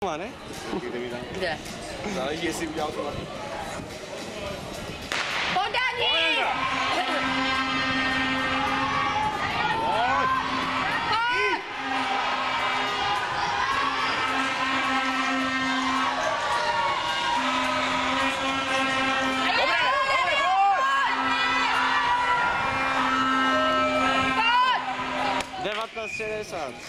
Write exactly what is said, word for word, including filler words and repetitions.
má, ne? Kde? Záleží, jestli udělal to. Podání! devatenáct šedesát.